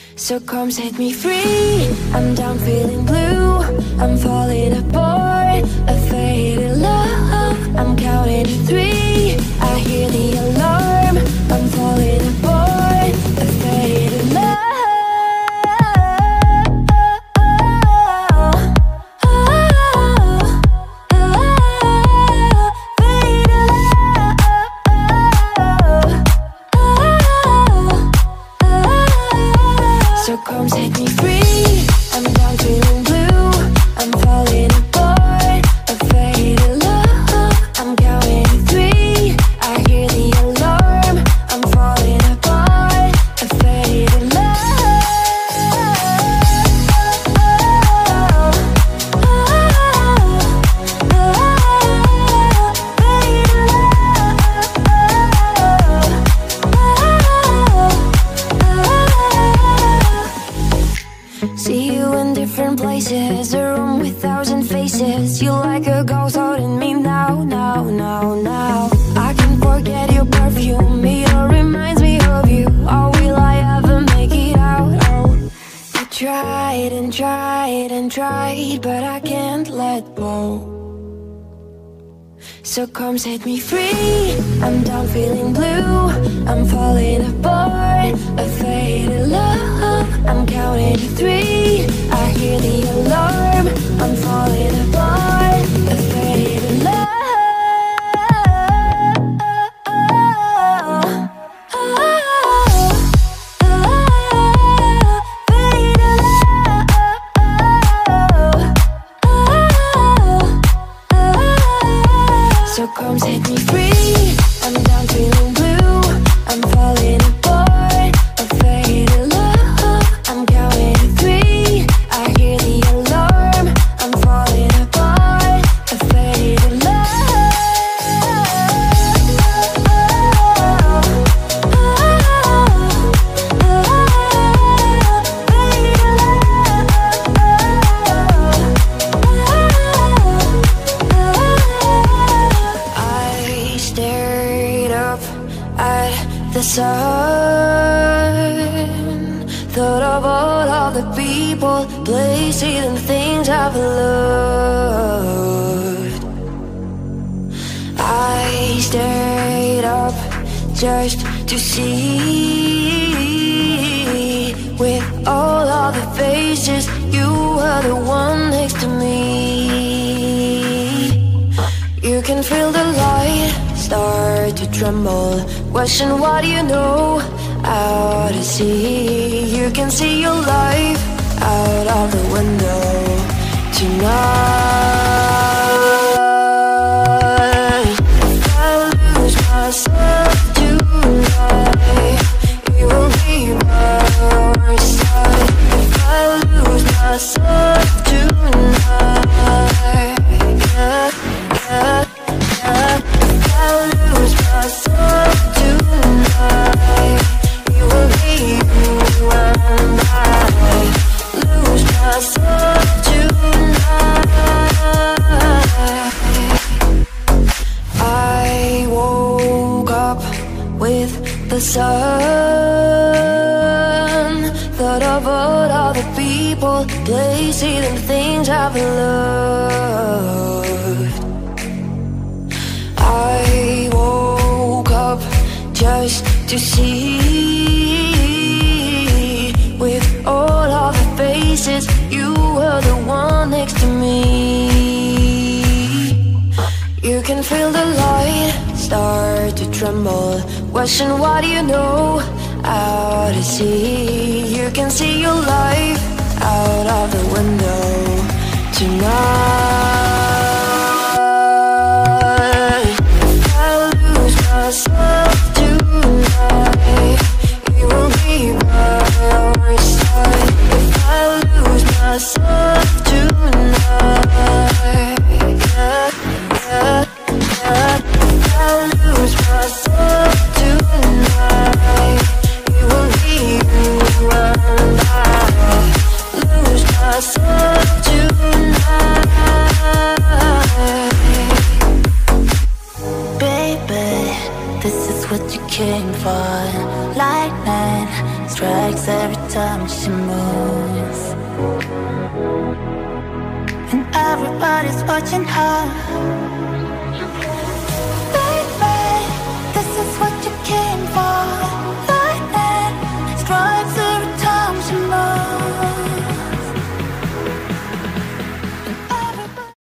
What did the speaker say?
So come set me free. I'm down feeling blue. I'm falling apart. A faded love. I'm counting to 3. I hear the alarm. I'm falling apart. A faded love. So come set me free. I'm down feeling blue. I'm falling apart. A faded love. I'm counting to 3. I hear the alarm. I'm falling apart. A faded love. See you in different places, a room with 1,000 faces. You like a ghost holding me now, now, now, now. I can't forget your perfume, it all reminds me of you. Oh, will I ever make it out? Oh, I tried and tried and tried, but I can't let go. So come set me free. I'm down feeling blue. I'm falling apart. A faded love. I'm counting to 3. I hear the alarm. I'm falling apart. A faded love. So come set me free. I'm down feeling blue. I'm falling apart. A faded love. I'm counting to 3. I hear the alarm. I'm falling apart. A faded love. I stared up at the sun, thought of all of the people, places and things I've loved. I stared up just to see, with all of the faces, you were the one next to me. You can feel the light start to tremble. Question what you know out to sea. You can see your life out of the window tonight. If I lose myself tonight, you will be by your side. If I lose myself tonight, yeah, yeah, yeah. If I lose myself tonight, it will be you and I. Lose myself tonight. I woke up with the sun, thought of all of the people, places and things I've loved. I woke up just to see, with all of the faces, you were the one next to me. You can feel the light start to tremble. Question what you know out to sea. You can see your life out of the window tonight. If I lose myself tonight, you will be by your side. If I lose myself tonight, yeah, yeah, yeah. If I lose myself tonight, it will be you and I. Lose myself tonight. time she moves. And everybody's watching her.